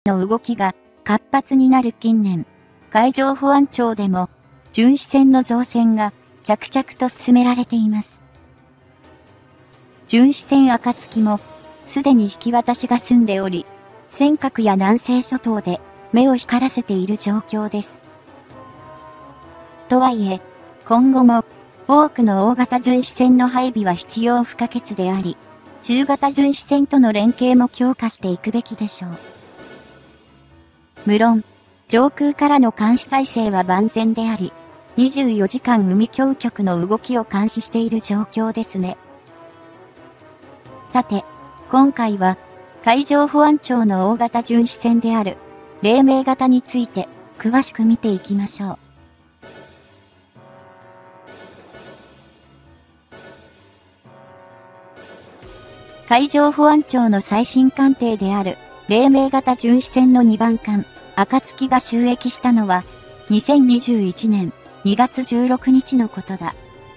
の動きが活発になる近年、海上保安庁でも巡視船の造船が着々と進められています。巡視船暁もすでに引き渡しが済んでおり、尖閣や南西諸島で目を光らせている状況です。とはいえ、今後も多くの大型巡視船の配備は必要不可欠であり、中型巡視船との連携も強化していくべきでしょう。無論、上空からの監視体制は万全であり、24時間海峡局の動きを監視している状況ですね。さて、今回は海上保安庁の大型巡視船である黎明型について詳しく見ていきましょう。海上保安庁の最新艦艇である黎明型巡視船の2番艦暁が就役したのは2021年2月16日のことだ。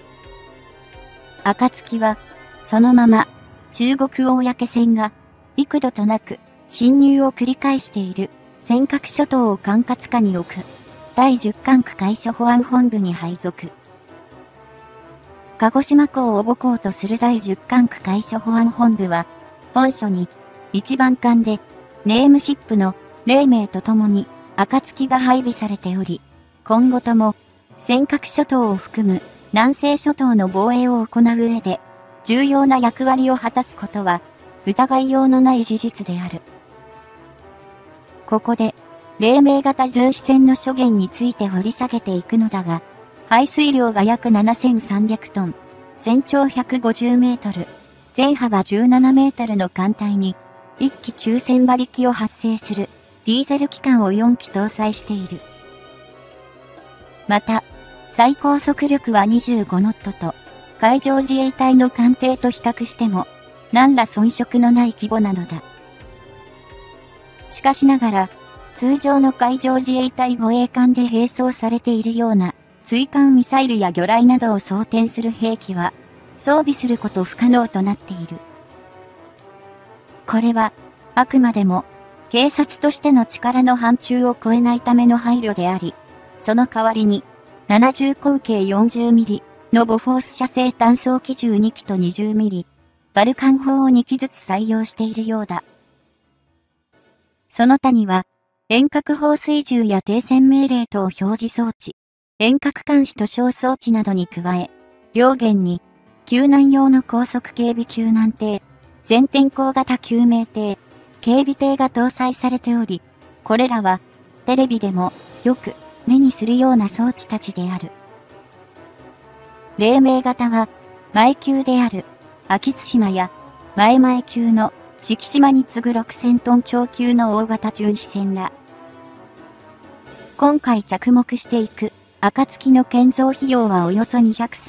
暁はそのまま中国公船が幾度となく侵入を繰り返している尖閣諸島を管轄下に置く第10管区海上保安本部に配属。鹿児島港を母港とする第10管区海上保安本部は、本所に1番艦でネームシップの黎明とともに暁が配備されており、今後とも尖閣諸島を含む南西諸島の防衛を行う上で重要な役割を果たすことは疑いようのない事実である。ここで黎明型巡視船の諸言について掘り下げていくのだが、排水量が約7300トン、全長150メートル、全幅17メートルの艦隊に、1機9000馬力を発生するディーゼル機関を4機搭載している。また、最高速力は25ノットと、海上自衛隊の艦艇と比較しても、何ら遜色のない規模なのだ。しかしながら、通常の海上自衛隊護衛艦で並走されているような、追艦ミサイルや魚雷などを装填する兵器は、装備すること不可能となっている。これは、あくまでも、警察としての力の範疇を超えないための配慮であり、その代わりに、70口径40ミリのボフォース射程単装機銃2機と20ミリ、バルカン砲を2機ずつ採用しているようだ。その他には、遠隔放水銃や停戦命令等表示装置、遠隔監視と小装置などに加え、両舷に、救難用の高速警備救難艇、全天候型救命艇、警備艇が搭載されており、これらは、テレビでもよく目にするような装置たちである。黎明型は、前級である、秋津島や、前々級の、四季島に次ぐ6000トン超級の大型巡視船だ。今回着目していく、暁の建造費用はおよそ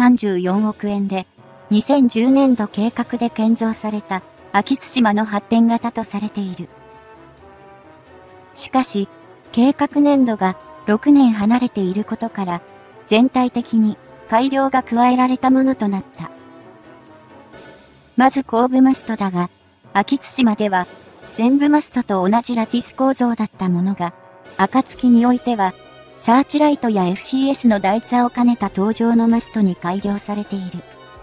234億円で、2010年度計画で建造された秋津島の発展型とされている。しかし、計画年度が6年離れていることから、全体的に改良が加えられたものとなった。まず後部マストだが、秋津島では全部マストと同じラティス構造だったものが、暁においては、サーチライトや FCS の台座を兼ねた搭乗のマストに改良されている。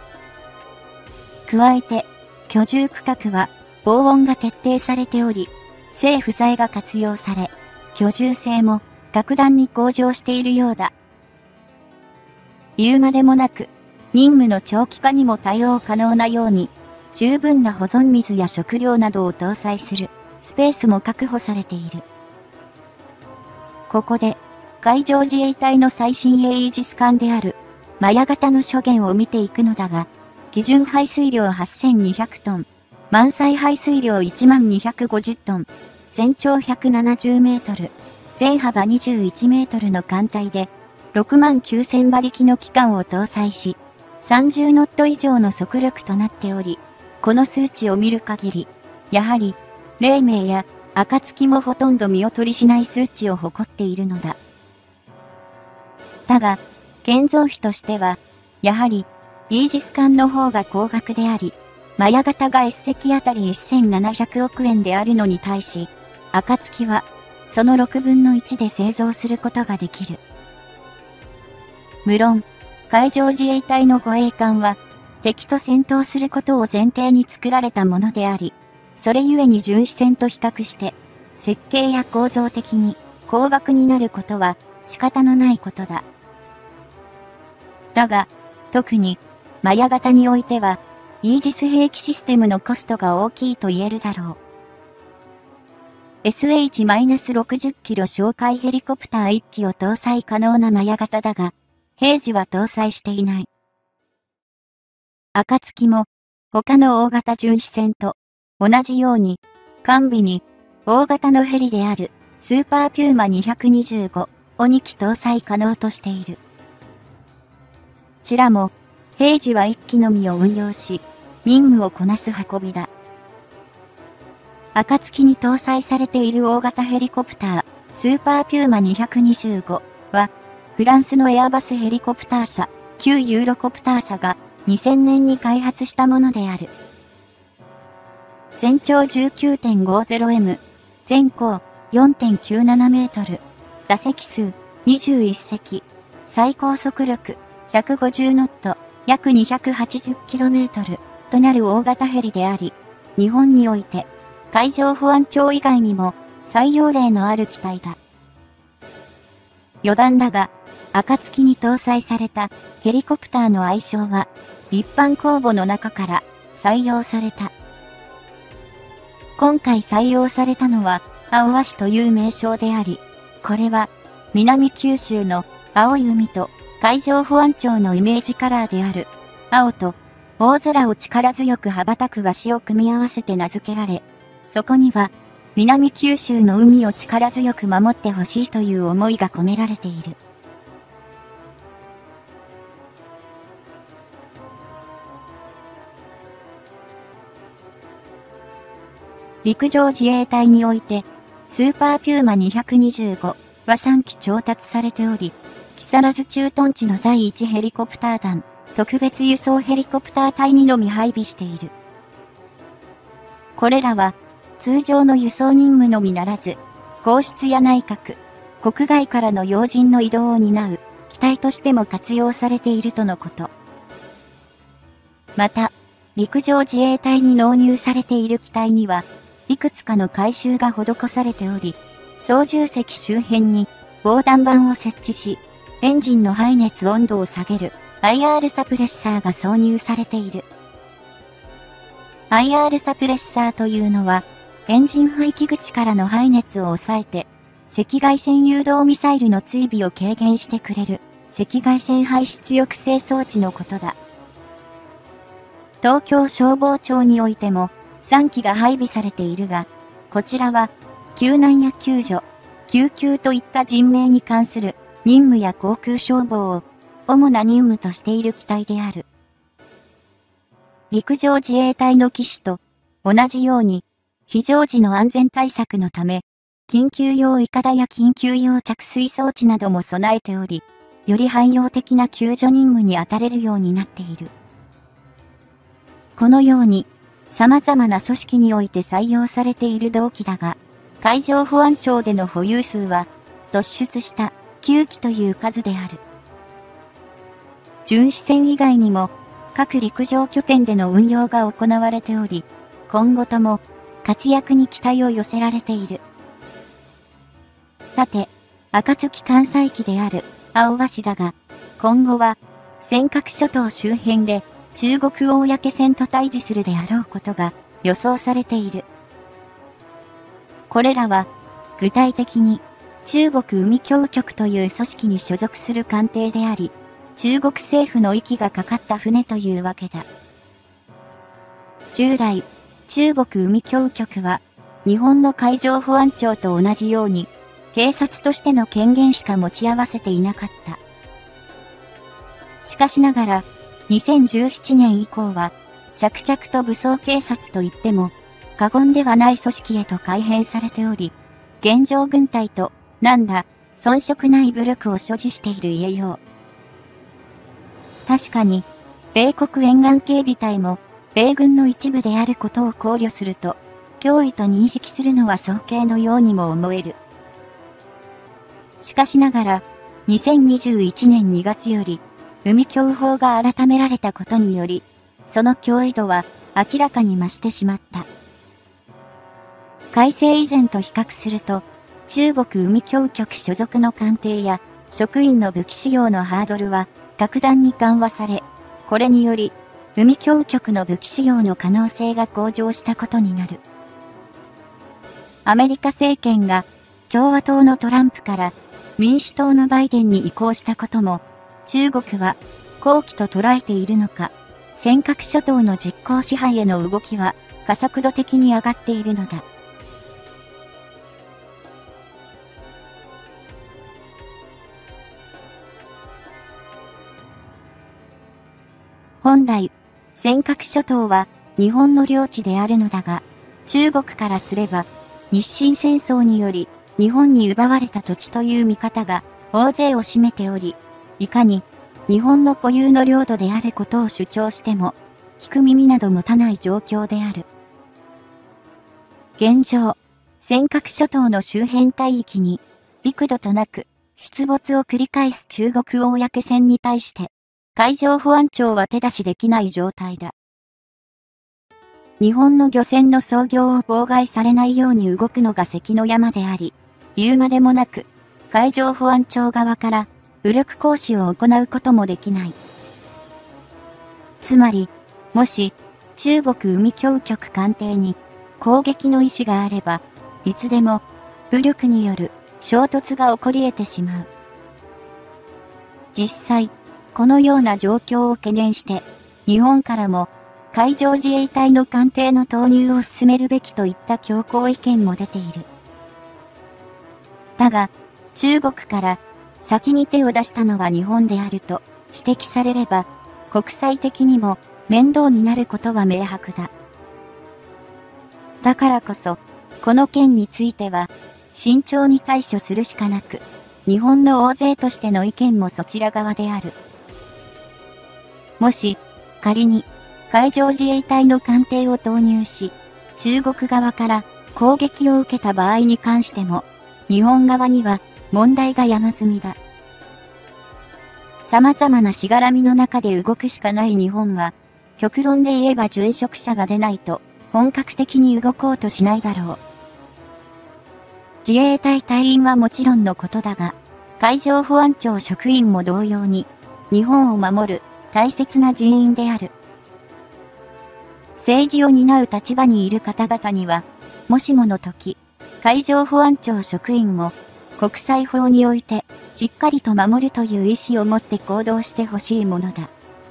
加えて、居住区画は防音が徹底されており、政府材が活用され、居住性も格段に向上しているようだ。言うまでもなく、任務の長期化にも対応可能なように、十分な保存水や食料などを搭載するスペースも確保されている。ここで、海上自衛隊の最新鋭イージス艦である、マヤ型の諸言を見ていくのだが、基準排水量8200トン、満載排水量10250トン、全長170メートル、全幅21メートルの艦隊で、69000馬力の機関を搭載し、30ノット以上の速力となっており、この数値を見る限り、やはり、黎明や暁もほとんど見劣りしない数値を誇っているのだ。だが、建造費としては、やはり、イージス艦の方が高額であり、マヤ型が1隻あたり1700億円であるのに対し、 暁は、その6分の1で製造することができる。無論、海上自衛隊の護衛艦は、敵と戦闘することを前提に作られたものであり、それゆえに巡視船と比較して、設計や構造的に高額になることは仕方のないことだ。だが、特に、マヤ型においては、イージス兵器システムのコストが大きいと言えるだろう。SH-60 キロ哨戒ヘリコプター1機を搭載可能なマヤ型だが、平時は搭載していない。暁も、他の大型巡視船と同じように、完備に大型のヘリであるスーパーピューマ225を2機搭載可能としている。ちらも、平時は1機のみを運用し、任務をこなす運びだ。暁に搭載されている大型ヘリコプター、スーパーピューマ225は、フランスのエアバスヘリコプター社、旧ユーロコプター社が2000年に開発したものである。全長 19.50m、全高 4.97 メートル、座席数21席、最高速力150ノット、約 280km となる大型ヘリであり、日本において海上保安庁以外にも採用例のある機体だ。余談だが、暁に搭載されたヘリコプターの愛称は一般公募の中から採用された。今回採用されたのは青鷲という名称であり、これは南九州の青い海と海上保安庁のイメージカラーである青と大空を力強く羽ばたく鷲を組み合わせて名付けられ、そこには南九州の海を力強く守ってほしいという思いが込められている。陸上自衛隊において、スーパーピューマ225は3機調達されており、木更津駐屯地の第1ヘリコプター団、特別輸送ヘリコプター隊にのみ配備している。これらは、通常の輸送任務のみならず、皇室や内閣、国外からの要人の移動を担う機体としても活用されているとのこと。また、陸上自衛隊に納入されている機体には、いくつかの改修が施されており、操縦席周辺に防弾板を設置し、エンジンの排熱温度を下げる IR サプレッサーが挿入されている。IR サプレッサーというのは、エンジン排気口からの排熱を抑えて、赤外線誘導ミサイルの追尾を軽減してくれる赤外線排出抑制装置のことだ。東京消防庁においても3機が配備されているが、こちらは救難や救助、救急といった人命に関する任務や航空消防を主な任務としている機体である。陸上自衛隊の機種と同じように非常時の安全対策のため、緊急用いかだや緊急用着水装置なども備えており、より汎用的な救助任務に当たれるようになっている。このように、様々な組織において採用されている同機だが、海上保安庁での保有数は、突出した9機という数である。巡視船以外にも、各陸上拠点での運用が行われており、今後とも活躍に期待を寄せられている。さて、暁艦載機である青鷲だが、今後は尖閣諸島周辺で中国公船と対峙するであろうことが予想されている。これらは具体的に中国海峡局という組織に所属する艦艇であり、中国政府の息がかかった船というわけだ。従来、中国海峡局は日本の海上保安庁と同じように警察としての権限しか持ち合わせていなかった。しかしながら、2017年以降は、着々と武装警察といっても、過言ではない組織へと改編されており、現状軍隊と、なんだ、遜色ない武力を所持している言えよう。確かに、米国沿岸警備隊も、米軍の一部であることを考慮すると、 脅威と認識するのは早計のようにも思える。しかしながら、2021年2月より、海協法が改められたことにより、その脅威度は明らかに増してしまった。改正以前と比較すると、中国海協局所属の艦艇や職員の武器使用のハードルは格段に緩和され、これにより、海協局の武器使用の可能性が向上したことになる。アメリカ政権が共和党のトランプから民主党のバイデンに移行したことも、中国は好機と捉えているのか、尖閣諸島の実効支配への動きは加速度的に上がっているのだ。本来、尖閣諸島は日本の領地であるのだが、中国からすれば、日清戦争により日本に奪われた土地という見方が大勢を占めており、いかに日本の固有の領土であることを主張しても、聞く耳など持たない状況である。現状、尖閣諸島の周辺海域に、幾度となく出没を繰り返す中国公船に対して、海上保安庁は手出しできない状態だ。日本の漁船の操業を妨害されないように動くのが関の山であり、言うまでもなく、海上保安庁側から武力行使を行うこともできない。つまり、もし中国海協局艦艇に攻撃の意思があれば、いつでも武力による衝突が起こり得てしまう。実際、このような状況を懸念して、日本からも海上自衛隊の艦艇の投入を進めるべきといった強硬意見も出ている。だが、中国から先に手を出したのは日本であると指摘されれば、国際的にも面倒になることは明白だ。だからこそ、この件については、慎重に対処するしかなく、日本の大勢としての意見もそちら側である。もし、仮に、海上自衛隊の艦艇を投入し、中国側から攻撃を受けた場合に関しても、日本側には問題が山積みだ。様々なしがらみの中で動くしかない日本は、極論で言えば殉職者が出ないと、本格的に動こうとしないだろう。自衛隊隊員はもちろんのことだが、海上保安庁職員も同様に、日本を守る大切な人員である。政治を担う立場にいる方々には、もしもの時、海上保安庁職員も国際法においてしっかりと守るという意思を持って行動してほしいものだ。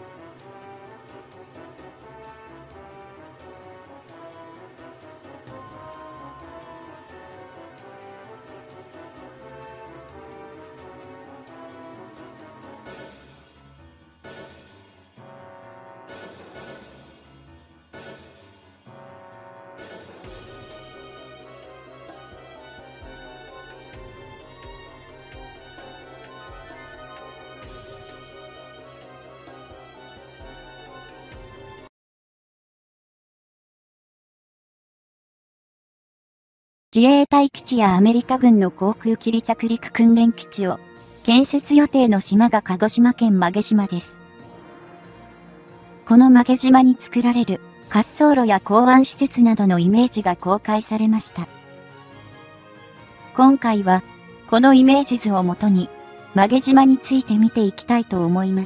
自衛隊基地やアメリカ軍の航空機離着陸訓練基地を建設予定の島が鹿児島県馬毛島です。この馬毛島に作られる滑走路や港湾施設などのイメージが公開されました。今回はこのイメージ図をもとに馬毛島について見ていきたいと思います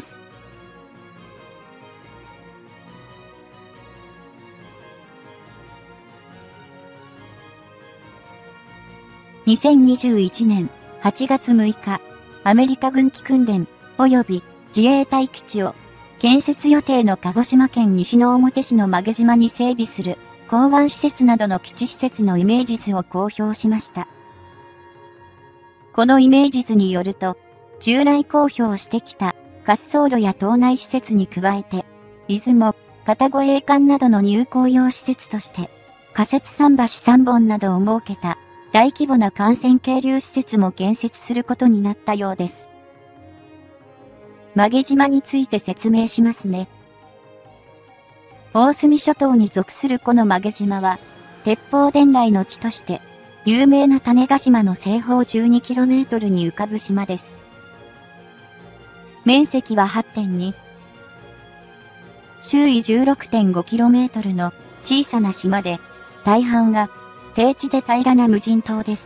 。2021年8月6日、アメリカ軍機訓練及び自衛隊基地を建設予定の鹿児島県西之表市の馬毛島に整備する港湾施設などの基地施設のイメージ図を公表しました。このイメージ図によると、従来公表してきた滑走路や島内施設に加えて、出雲、片護衛艦などの入港用施設として、仮設桟橋3本などを設けた大規模な艦船係留施設も建設することになったようです。馬毛島について説明しますね。大隅諸島に属するこの馬毛島は、 鉄砲伝来の地として、有名な種子島の西方 12km に浮かぶ島です。面積は 8.2。周囲 16.5km の小さな島で、大半が低地で平らな無人島です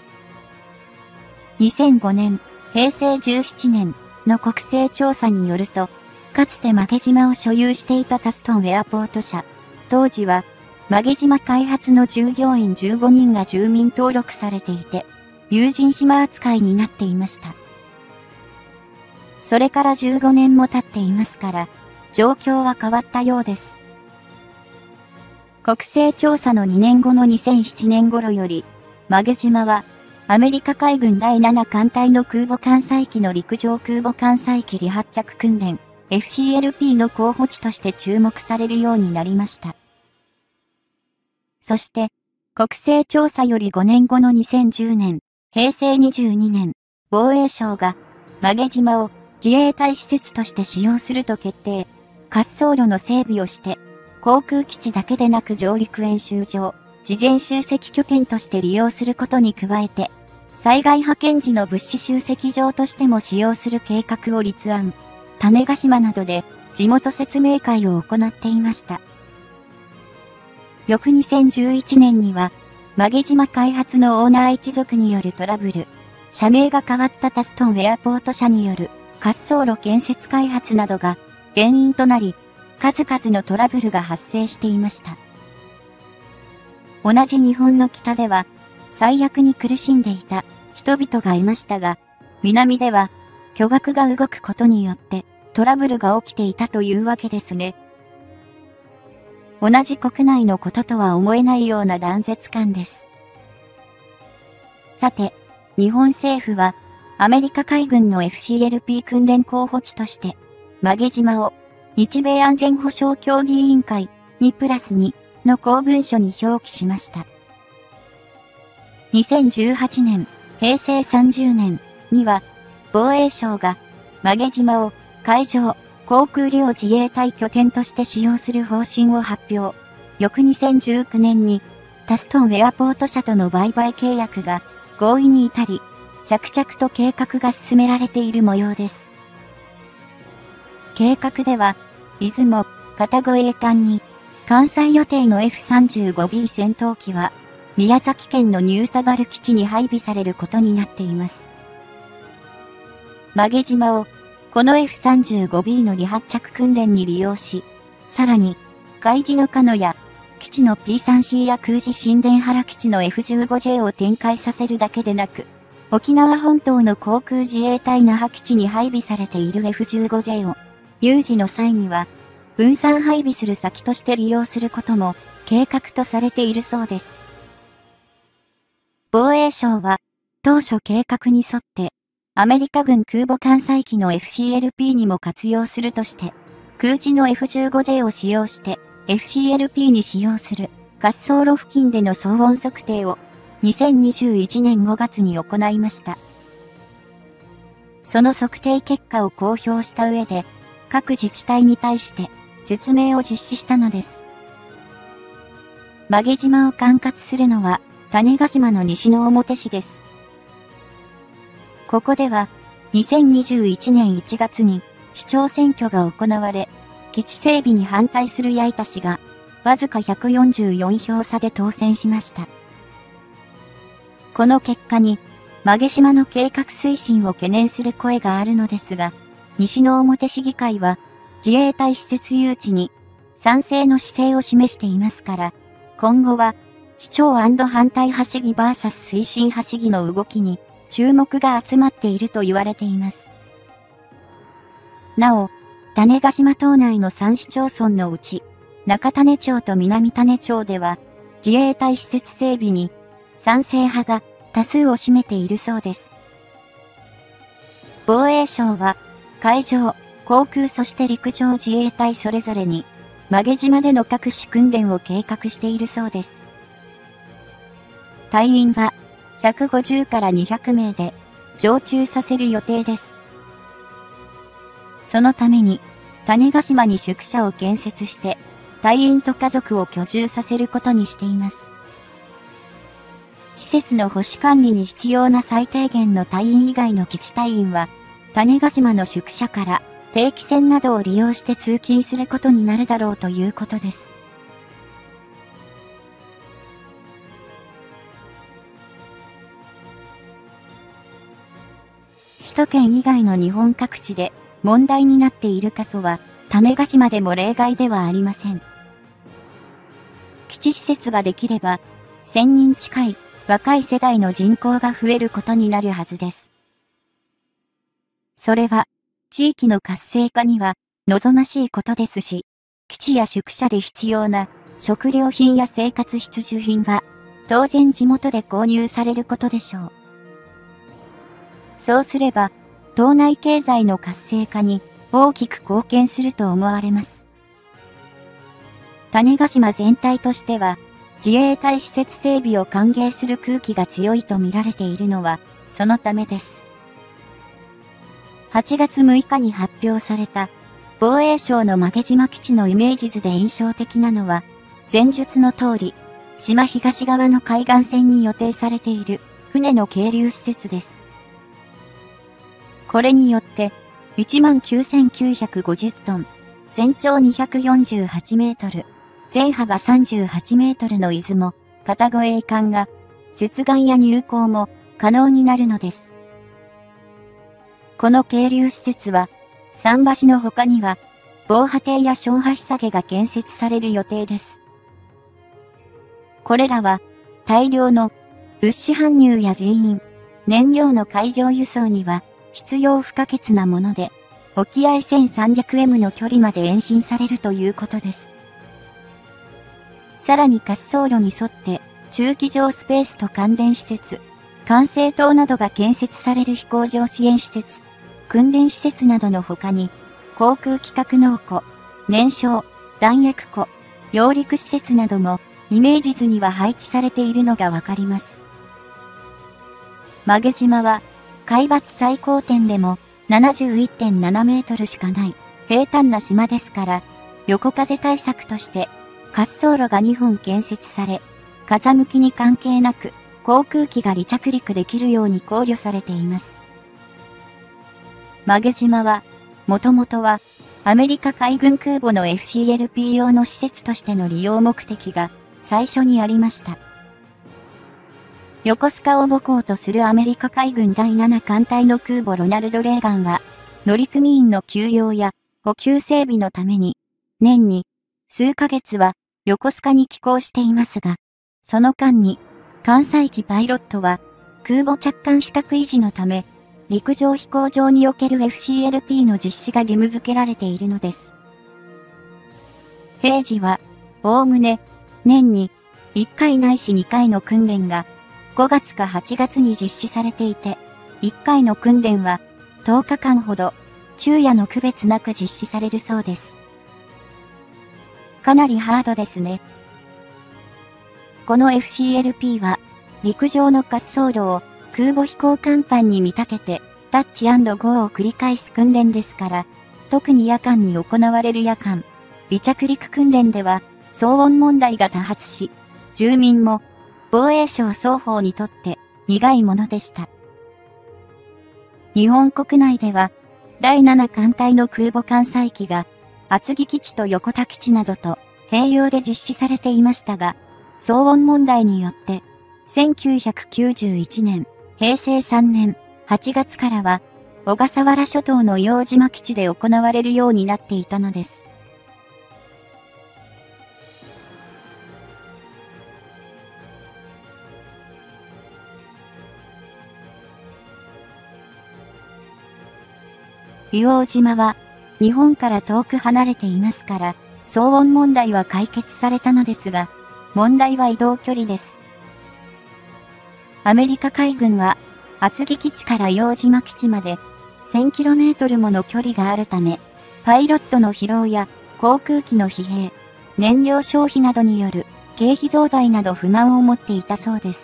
。2005年、平成17年の国勢調査によると、かつて曲島を所有していたタストンエアポート社、当時は、曲島開発の従業員15人が住民登録されていて、有人島扱いになっていました。それから15年も経っていますから、状況は変わったようです。国勢調査の2年後の2007年頃より、曲島は、アメリカ海軍第7艦隊の空母艦載機の陸上空母艦載機離発着訓練、FCLP の候補地として注目されるようになりました。そして、国勢調査より5年後の2010年、平成22年、防衛省が、曲島を自衛隊施設として使用すると決定。滑走路の整備をして、航空基地だけでなく上陸演習場、事前集積拠点として利用することに加えて、災害派遣時の物資集積場としても使用する計画を立案。種子島などで地元説明会を行っていました。翌2011年には、曲島開発のオーナー一族によるトラブル、社名が変わったタストンエアポート社による滑走路建設開発などが原因となり、数々のトラブルが発生していました。同じ日本の北では、最悪に苦しんでいた人々がいましたが、南では巨額が動くことによってトラブルが起きていたというわけですね。同じ国内のこととは思えないような断絶感です。さて、日本政府はアメリカ海軍の FCLP 訓練候補地として、曲島を日米安全保障協議委員会2+2の公文書に表記しました。2018年、平成30年には、防衛省が曲島を海上航空両自衛隊拠点として使用する方針を発表。翌2019年にタストンエアポート社との売買契約が合意に至り、着々と計画が進められている模様です。計画では、出雲、片越栄艦に、関西予定の F35B 戦闘機は、宮崎県の新田原基地に配備されることになっています。曲島を、この F35B の離発着訓練に利用し、さらに、海自の鹿屋や、基地の P3C や空自新田原基地の F15J を展開させるだけでなく、沖縄本島の航空自衛隊那覇基地に配備されている F15J を、有事の際には、分散配備する先として利用することも計画とされているそうです。防衛省は、当初計画に沿って、アメリカ軍空母艦載機の FCLP にも活用するとして、空自の F15J を使用して、FCLP に使用する滑走路付近での騒音測定を2021年5月に行いました。その測定結果を公表した上で、各自治体に対して説明を実施したのです。曲島を管轄するのは種子島の西之表市です。ここでは2021年1月に市長選挙が行われ、基地整備に反対する矢板氏がわずか144票差で当選しました。この結果に曲島の計画推進を懸念する声があるのですが、西之表市議会は自衛隊施設誘致に賛成の姿勢を示していますから、今後は市長&反対派市議 vs 推進派市議の動きに注目が集まっていると言われています。なお、種子島島内の3市町村のうち、中種町と南種町では自衛隊施設整備に賛成派が多数を占めているそうです。防衛省は海上、航空そして陸上自衛隊それぞれに曲島での各種訓練を計画しているそうです。隊員は150から200名で常駐させる予定です。そのために種子島に宿舎を建設して隊員と家族を居住させることにしています。 施設の保守管理に必要な最低限の隊員以外の基地隊員は、種子島の宿舎から定期船などを利用して通勤することになるだろうということです。首都圏以外の日本各地で問題になっている過疎は、種子島でも例外ではありません。基地施設ができれば、1000人近い若い世代の人口が増えることになるはずです。それは、地域の活性化には望ましいことですし、基地や宿舎で必要な食料品や生活必需品は、当然地元で購入されることでしょう。そうすれば、島内経済の活性化に大きく貢献すると思われます。種子島全体としては、自衛隊施設整備を歓迎する空気が強いと見られているのは、そのためです。8月6日に発表された、防衛省の馬毛島基地のイメージ図で印象的なのは、前述の通り、島東側の海岸線に予定されている船の係留施設です。これによって、19,950 トン、全長248メートル、全幅38メートルの出雲、片越衛艦が、接岸や入港も可能になるのです。この係留施設は、桟橋の他には、防波堤や小橋下げが建設される予定です。これらは、大量の物資搬入や人員、燃料の海上輸送には必要不可欠なもので、沖合 1300m の距離まで延伸されるということです。さらに滑走路に沿って、駐機場スペースと関連施設、管制塔などが建設される飛行場支援施設、訓練施設などの他に、航空機格納庫、燃焼、弾薬庫、揚陸施設などもイメージ図には配置されているのがわかります。馬毛島は海抜最高点でも 71.7 メートルしかない平坦な島ですから、横風対策として滑走路が2本建設され、風向きに関係なく航空機が離着陸できるように考慮されています。馬毛島は、もともとは、アメリカ海軍空母の FCLP 用の施設としての利用目的が最初にありました。横須賀を母港とするアメリカ海軍第7艦隊の空母ロナルド・レーガンは、乗組員の給養や補給整備のために、年に数ヶ月は横須賀に寄港していますが、その間に、艦載機パイロットは空母着艦資格維持のため、陸上飛行場における FCLP の実施が義務付けられているのです。平時は、おおむね、年に1回ないし2回の訓練が5月か8月に実施されていて、1回の訓練は10日間ほど昼夜の区別なく実施されるそうです。かなりハードですね。この FCLP は陸上の滑走路を空母飛行甲板に見立ててタッチ&ゴーを繰り返す訓練ですから、特に夜間に行われる夜間、離着陸訓練では騒音問題が多発し、住民も防衛省双方にとって苦いものでした。日本国内では第7艦隊の空母艦載機が厚木基地と横田基地などと併用で実施されていましたが、騒音問題によって1991年、平成3年8月からは小笠原諸島の硫黄島基地で行われるようになっていたのです。硫黄島は日本から遠く離れていますから、騒音問題は解決されたのですが、問題は移動距離です。アメリカ海軍は厚木基地から硫黄島基地まで 1000km もの距離があるため、パイロットの疲労や航空機の疲弊、燃料消費などによる経費増大など不満を持っていたそうです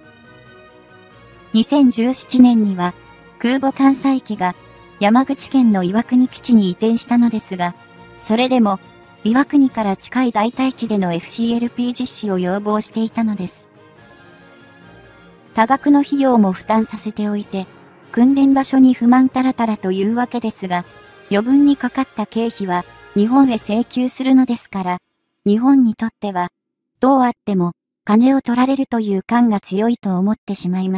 。2017年には空母艦載機が山口県の岩国基地に移転したのですが、それでも岩国から近い代替地での FCLP 実施を要望していたのです。 多額の費用も負担させておいて、訓練場所に不満たらたらというわけですが、余分にかかった経費は日本へ請求するのですから、日本にとっては、どうあっても金を取られるという感が強いと思ってしまいます。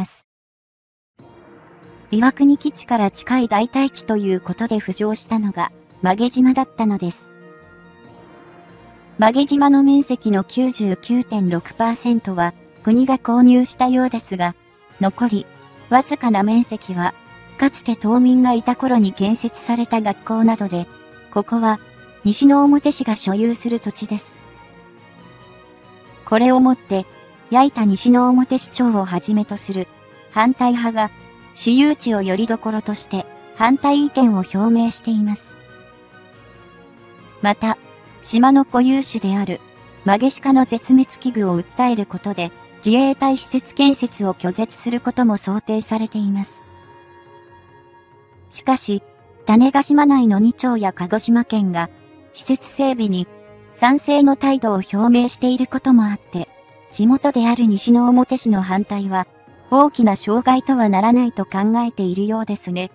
岩国基地から近い代替地ということで浮上したのが馬毛島だったのです。馬毛島の面積の 99.6% は国が購入したようですが、残りわずかな面積はかつて島民がいた頃に建設された学校などで、ここは西之表市が所有する土地です。これをもって矢板西之表市長をはじめとする反対派が私有地をよりどころとして反対意見を表明しています。また、島の固有種であるマゲシカの絶滅危惧を訴えることで自衛隊施設建設を拒絶することも想定されています。しかし、種子島内の2町や鹿児島県が施設整備に賛成の態度を表明していることもあって、地元である西之表市の反対は大きな障害とはならないと考えているようですね。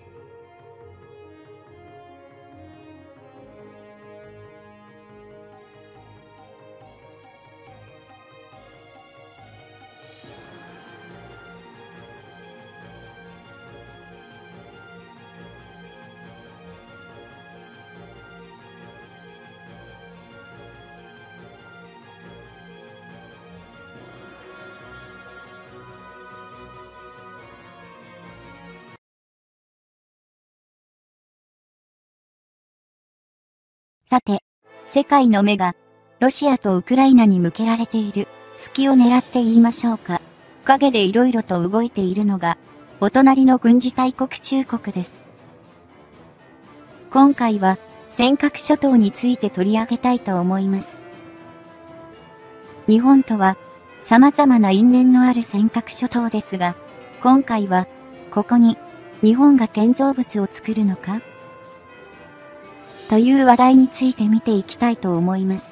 さて、世界の目がロシアとウクライナに向けられている隙を狙って言いましょうか。陰でいろいろと動いているのがお隣の軍事大国中国です。今回は尖閣諸島について取り上げたいと思います。日本とは様々な因縁のある尖閣諸島ですが、今回はここに日本が建造物を作るのかという話題について見ていきたいと思います。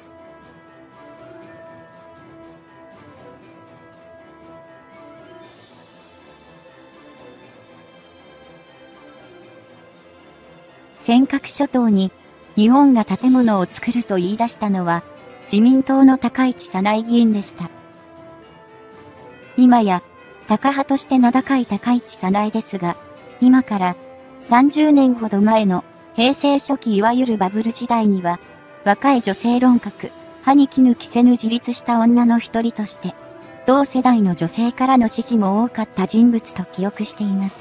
尖閣諸島に日本が建物を作ると言い出したのは自民党の高市早苗議員でした。今やタカ派として名高い高市早苗ですが、今から30年ほど前の平成初期いわゆるバブル時代には、若い女性論客、歯に衣着せぬ自立した女の一人として、同世代の女性からの支持も多かった人物と記憶しています。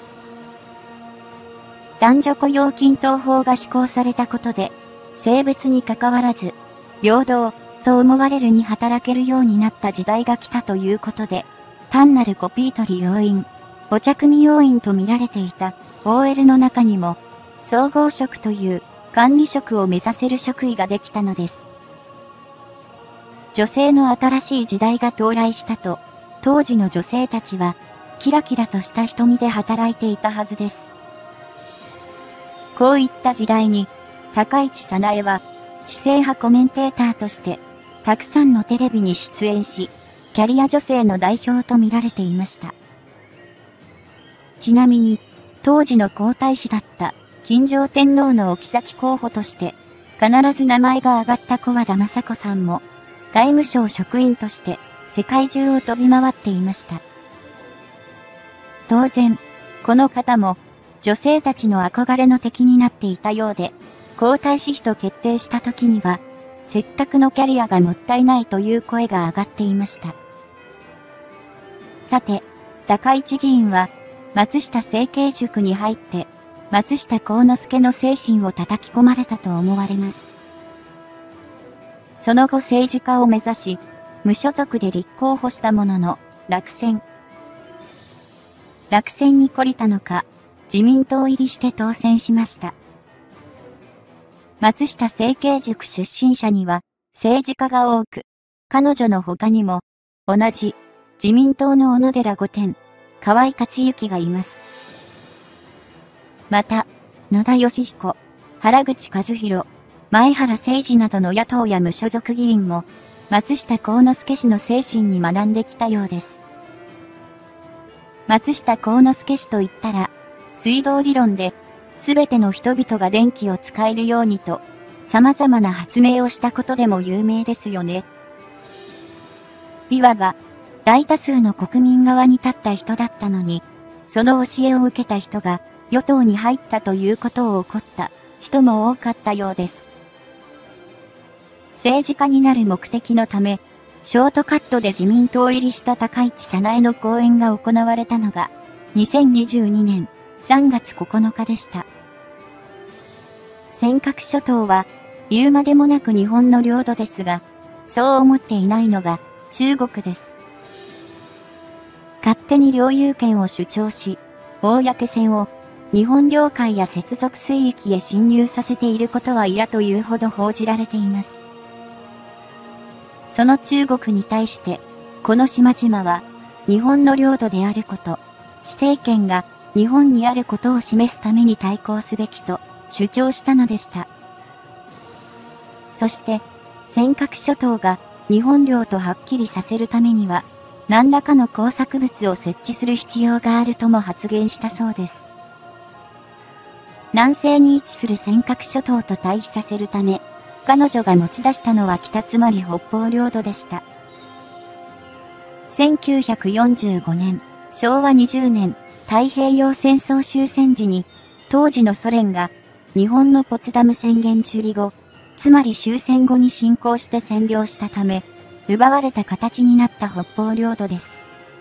男女雇用均等法が施行されたことで、性別に関わらず、平等と思われるに働けるようになった時代が来たということで、単なるコピー取り要員、お茶組要員と見られていた OL の中にも、総合職という管理職を目指せる職位ができたのです。女性の新しい時代が到来したと、当時の女性たちは、キラキラとした瞳で働いていたはずです。こういった時代に、高市早苗は、知性派コメンテーターとして、たくさんのテレビに出演し、キャリア女性の代表と見られていました。ちなみに、当時の皇太子だった金城天皇のお妃候補として、必ず名前が挙がった小和田雅子さんも、外務省職員として世界中を飛び回っていました。当然、この方も女性たちの憧れの敵になっていたようで、皇太子妃と決定した時には、せっかくのキャリアがもったいないという声が上がっていました。さて、高市議員は、松下政経塾に入って、松下幸之助の精神を叩き込まれたと思われます。その後政治家を目指し、無所属で立候補したものの、落選。落選に懲りたのか、自民党入りして当選しました。松下政経塾出身者には、政治家が多く、彼女の他にも、同じ、自民党の小野寺御殿、河井克行がいます。また、野田佳彦、原口和弘、前原誠司などの野党や無所属議員も、松下幸之助氏の精神に学んできたようです。 松下幸之助氏と言ったら、水道理論で、すべての人々が電気を使えるようにと、様々な発明をしたことでも有名ですよね。いわば、大多数の国民側に立った人だったのに、その教えを受けた人が与党に入ったということを怒った人も多かったようです。政治家になる目的のため、ショートカットで自民党入りした高市早苗の講演が行われたのが、2022年3月9日でした。尖閣諸島は、言うまでもなく日本の領土ですが、そう思っていないのが中国です。勝手に領有権を主張し、公船を日本領海や接続水域へ侵入させていることは嫌というほど報じられています。その中国に対して、この島々は日本の領土であること、施政権が日本にあることを示すために対抗すべきと主張したのでした。そして、尖閣諸島が日本領とはっきりさせるためには、何らかの工作物を設置する必要があるとも発言したそうです。南西に位置する尖閣諸島と対比させるため、彼女が持ち出したのは北つまり北方領土でした。1945年、昭和20年、太平洋戦争終戦時に、当時のソ連が日本のポツダム宣言中理後、つまり終戦後に侵攻して占領したため、奪われた形になった北方領土です。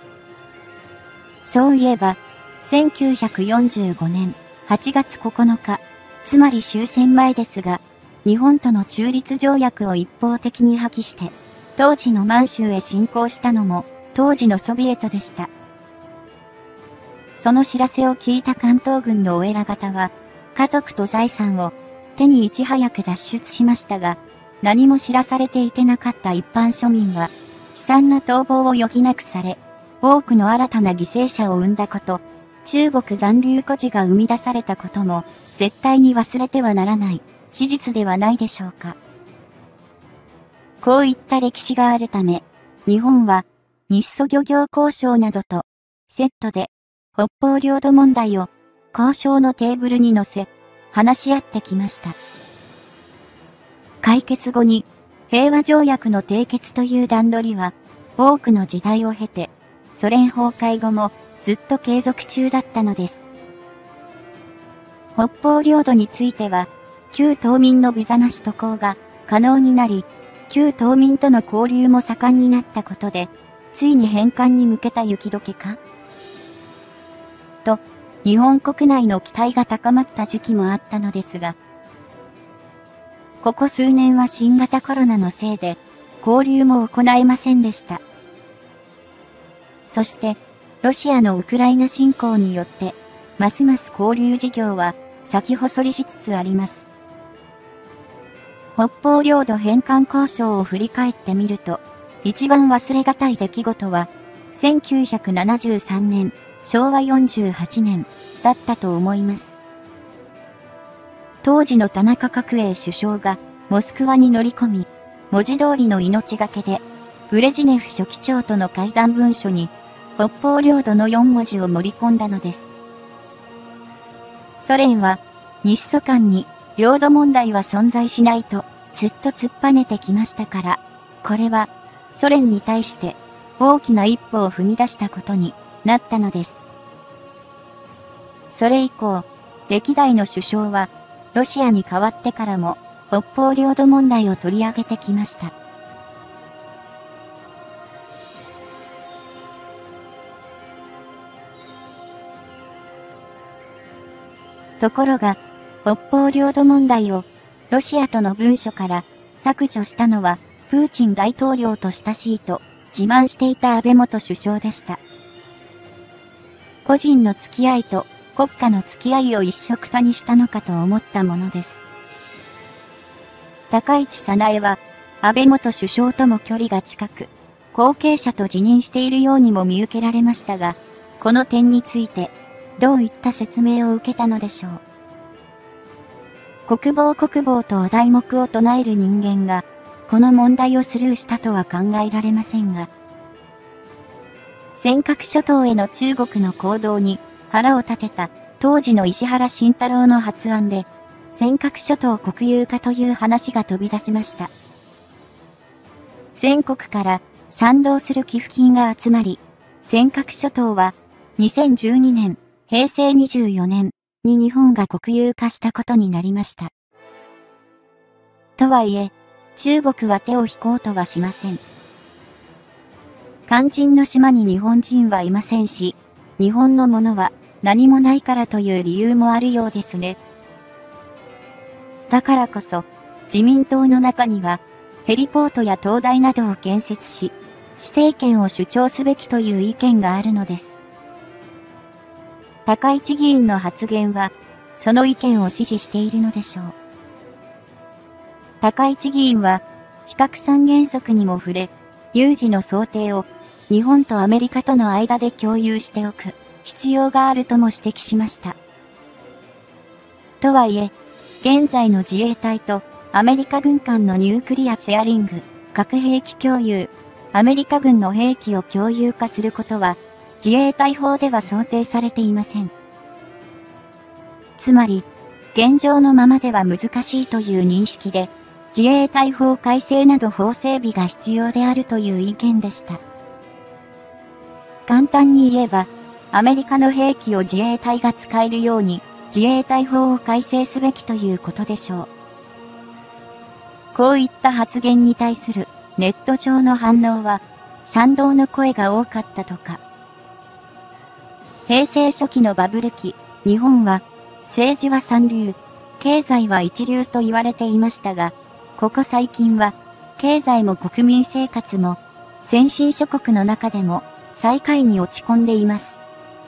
そういえば、1945年8月9日、つまり終戦前ですが、日本との中立条約を一方的に破棄して、当時の満州へ侵攻したのも、当時のソビエトでした。その知らせを聞いた関東軍のお偉方は、家族と財産を手にいち早く脱出しましたが、何も知らされていてなかった一般庶民は、悲惨な逃亡を余儀なくされ、多くの新たな犠牲者を生んだこと、中国残留孤児が生み出されたことも、絶対に忘れてはならない、史実ではないでしょうか。こういった歴史があるため、日本は、日ソ漁業交渉などと、セットで、北方領土問題を、交渉のテーブルに乗せ、話し合ってきました。解決後に、平和条約の締結という段取りは、多くの時代を経て、ソ連崩壊後もずっと継続中だったのです。北方領土については、旧島民のビザなし渡航が可能になり、旧島民との交流も盛んになったことで、ついに返還に向けた雪解けかと、日本国内の期待が高まった時期もあったのですが、ここ数年は新型コロナのせいで、交流も行えませんでした。そして、ロシアのウクライナ侵攻によって、ますます交流事業は先細りしつつあります。北方領土返還交渉を振り返ってみると、一番忘れがたい出来事は、1973年、昭和48年、だったと思います。当時の田中角栄首相がモスクワに乗り込み、文字通りの命がけで、ブレジネフ書記長との会談文書に、北方領土の4文字を盛り込んだのです。ソ連は、日ソ間に領土問題は存在しないとずっと突っぱねてきましたから、これはソ連に対して大きな一歩を踏み出したことになったのです。それ以降、歴代の首相は、ロシアに代わってからも、北方領土問題を取り上げてきました。ところが、北方領土問題を、ロシアとの文書から削除したのは、プーチン大統領と親しいと自慢していた安倍元首相でした。個人の付き合いと国家の付き合いを一緒くたにしたのかと思ったものです。高市早苗は、安倍元首相とも距離が近く、後継者と自認しているようにも見受けられましたが、この点について、どういった説明を受けたのでしょう。国防とお題目を唱える人間が、この問題をスルーしたとは考えられませんが、 尖閣諸島への中国の行動に腹を立てた当時の石原慎太郎の発案で、尖閣諸島国有化という話が飛び出しました。全国から賛同する寄付金が集まり、尖閣諸島は2012年、平成24年に日本が国有化したことになりました。とはいえ、中国は手を引こうとはしません。肝心の島に日本人はいませんし、日本のものは何もないからという理由もあるようですね。だからこそ、自民党の中には、ヘリポートや灯台などを建設し、施政権を主張すべきという意見があるのです。高市議員の発言は、その意見を支持しているのでしょう。高市議員は、非核三原則にも触れ、有事の想定を日本とアメリカとの間で共有しておく必要があるとも指摘しました。とはいえ、現在の自衛隊とアメリカ軍間のニュークリアシェアリング、核兵器共有、アメリカ軍の兵器を共有化することは、自衛隊法では想定されていません。つまり、現状のままでは難しいという認識で、自衛隊法改正など法整備が必要であるという意見でした。簡単に言えば、アメリカの兵器を自衛隊が使えるように、自衛隊法を改正すべきということでしょう。こういった発言に対するネット上の反応は、賛同の声が多かったとか。平成初期のバブル期、日本は、政治は三流、経済は一流と言われていましたが、ここ最近は、経済も国民生活も、先進諸国の中でも、最下位に落ち込んでいます。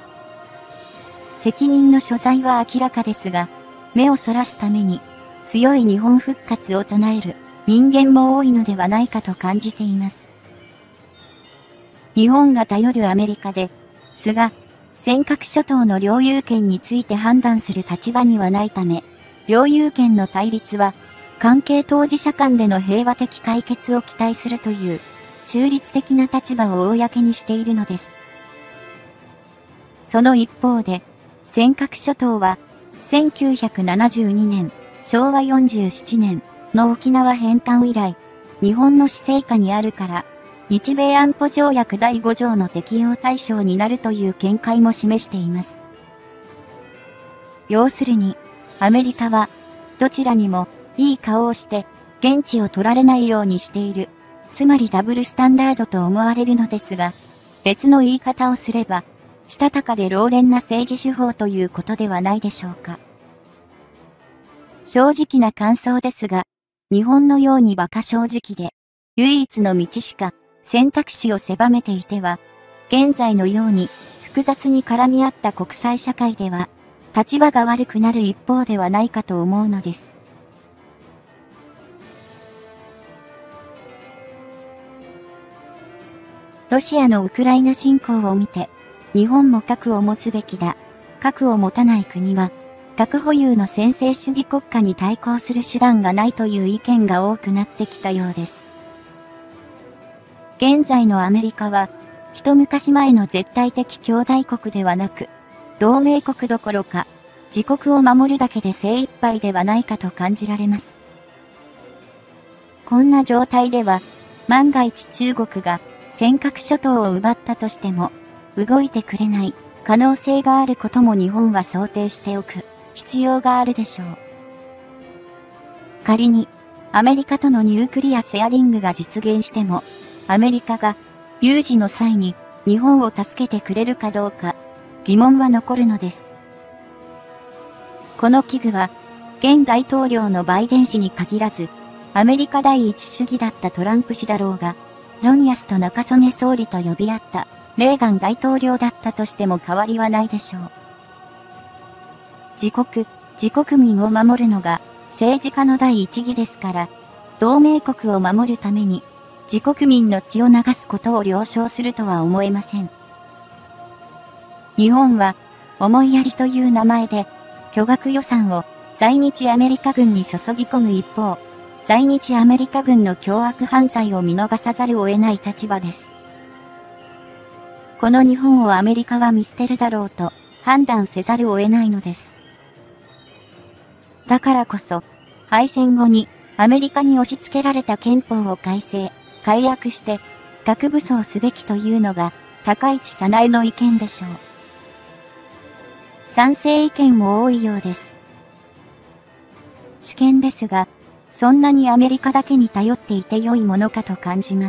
責任の所在は明らかですが、目をそらすために、強い日本復活を唱える人間も多いのではないかと感じています。日本が頼るアメリカで、菅、尖閣諸島の領有権について判断する立場にはないため、領有権の対立は、関係当事者間での平和的解決を期待するという、中立的な立場を公にしているのです。その一方で、尖閣諸島は、1972年、昭和47年の沖縄返還以来、日本の施政下にあるから、日米安保条約第5条の適用対象になるという見解も示しています。要するに、アメリカは、どちらにも、いい顔をして、現地を取られないようにしている。つまりダブルスタンダードと思われるのですが、別の言い方をすれば、したたかで老練な政治手法ということではないでしょうか。正直な感想ですが、日本のように馬鹿正直で、唯一の道しか選択肢を狭めていては、現在のように複雑に絡み合った国際社会では、立場が悪くなる一方ではないかと思うのです。ロシアのウクライナ侵攻を見て、日本も核を持つべきだ。核を持たない国は、核保有の専制主義国家に対抗する手段がないという意見が多くなってきたようです。現在のアメリカは、一昔前の絶対的兄弟国ではなく、同盟国どころか、自国を守るだけで精一杯ではないかと感じられます。こんな状態では、万が一中国が、尖閣諸島を奪ったとしても、動いてくれない可能性があることも日本は想定しておく必要があるでしょう。仮に、アメリカとのニュークリアシェアリングが実現しても、アメリカが有事の際に日本を助けてくれるかどうか疑問は残るのです。この危惧は、現大統領のバイデン氏に限らず、アメリカ第一主義だったトランプ氏だろうが、ロンヤスと中曽根総理と呼び合ったレーガン大統領だったとしても変わりはないでしょう。自国民を守るのが政治家の第一義ですから、同盟国を守るために自国民の血を流すことを了承するとは思えません。日本は思いやりという名前で巨額予算を在日アメリカ軍に注ぎ込む一方、在日アメリカ軍の凶悪犯罪を見逃さざるを得ない立場です。 この日本をアメリカは見捨てるだろうと判断せざるを得ないのです。だからこそ、敗戦後にアメリカに押し付けられた憲法を改正、改悪して核武装すべきというのが高市早苗の意見でしょう。賛成意見も多いようです。主見ですが、そんなにアメリカだけに頼っていて良いものかと感じます。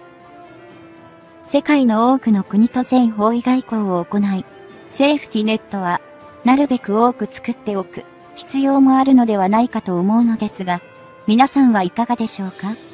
世界の多くの国と全方位外交を行い、セーフティネットはなるべく多く作っておく必要もあるのではないかと思うのですが、皆さんはいかがでしょうか？